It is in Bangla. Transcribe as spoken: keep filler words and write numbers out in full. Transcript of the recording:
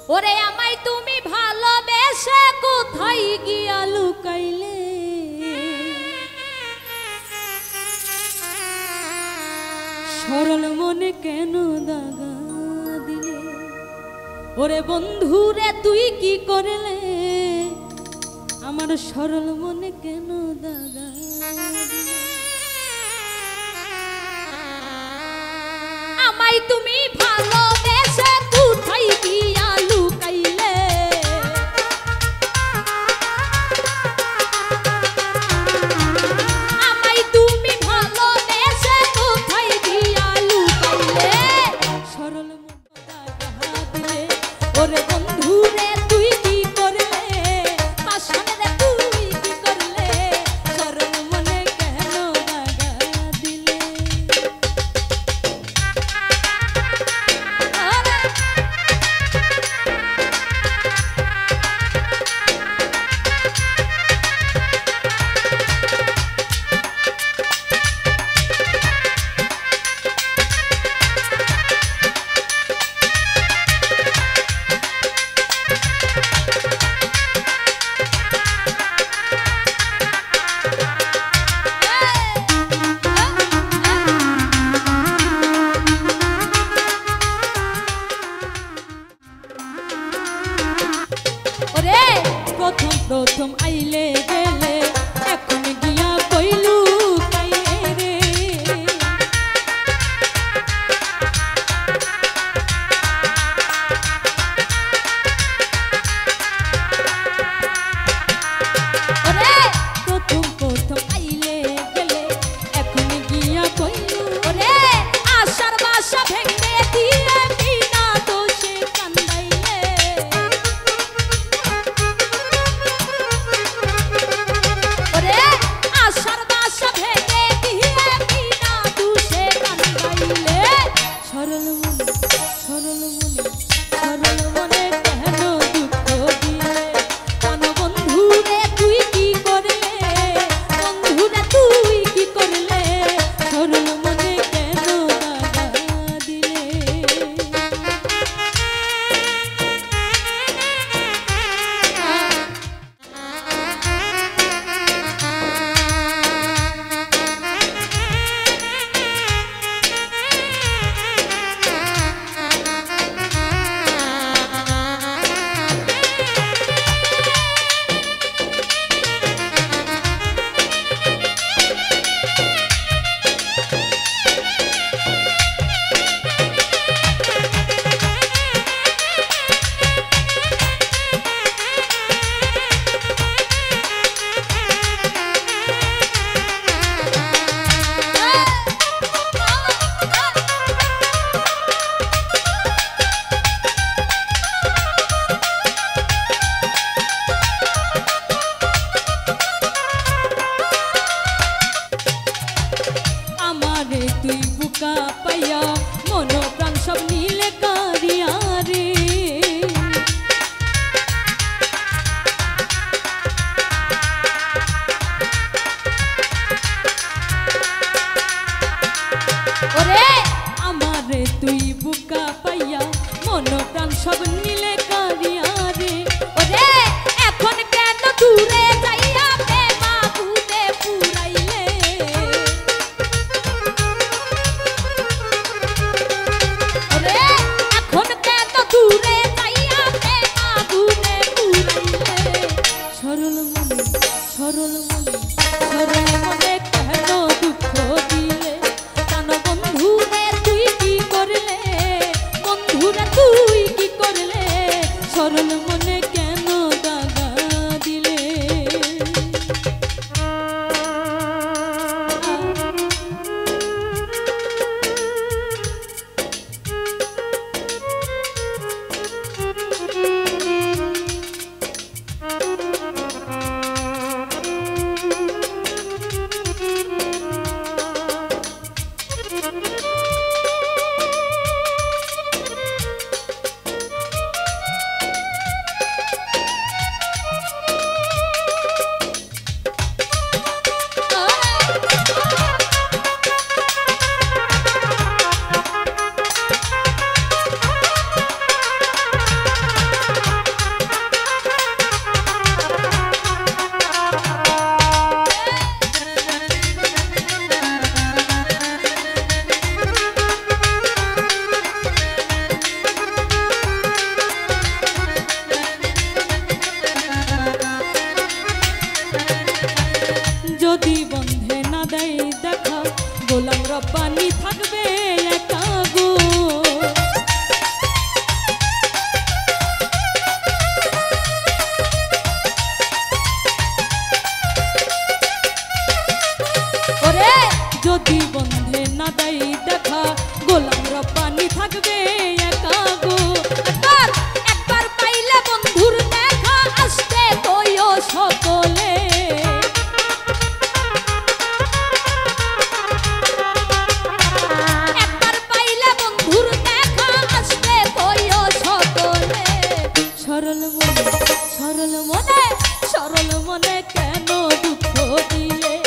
ওরে আমায় তুমি ভালোবেসে কোথায় গিয়া লুকাইলে সরল মনে কেন দাগা দিলে ওরে বন্ধু রে তুই কি করলে আমার সরল মনে কেন দাগা দিলে আমায় তুমি ভালোবেসে কোথায় গিয়া লুকাইলে আমায় তুমি ভালোবেসে কোথায় গিয়া লুকাইলে সরল মনে দাগা দিলে ওরে বন্ধু রে তুই কি করলে পাশানে রে তুই কি করলে সরল মনে কেন দাগা দিলে প্রথম প্রথম আইলে গেলে এখন গিয়া কইলু কাইলে রে ওরে প্রথম প্রথম আইলে গেলে এখন গিয়া কইলু ওরে আশার বাসা ভেঙে দিয়ে বিনা দোষে কান্দাইলে আশার বাসা ভেঙে দিয়ে বিনা দোষে কান্দাইলে সরল মনে সরল মনে সরল মনে কেন দুঃখ দিলে কেন বন্ধু রে তুই কি করলে বন্ধু রে তুই কি করলে সরল মনে কেন দাগা দিলে তুই বুকা পাইয়া মন প্রাণ সব নীলে কারিয়া রে ওরে আমারে তুই বুকা পাইয়া মন প্রাণ সব নীলে কারিয়া রে ওরে এখন কেন দূরে যাইয়া প্রেমা ভূতে পুরাইলে এখন কেন দূরে যাইয়া প্রেমা ভূতে পুরাইলে সরল মনে সরল মনে সরল মনে কেন দুঃখ দিলে কেন বন্ধু রে তুই কি করলে বন্ধু রে তুই কি করলে সরল মনে কেন দাগা দিলে রব্বানি থাকবে একা গো। ওরে যদি বন্ধে না দেয় দেখা গোলাম রব্বানি থাকবে একা গো। একবার একবার পাইলে বন্ধুর দেখা আসতে কইও সকলে। একবার পাইলে বন্ধুর দেখা আসতে কইও সকলে। সরল মনে সরল মনে সরল মনে কেন দুঃখ দিলে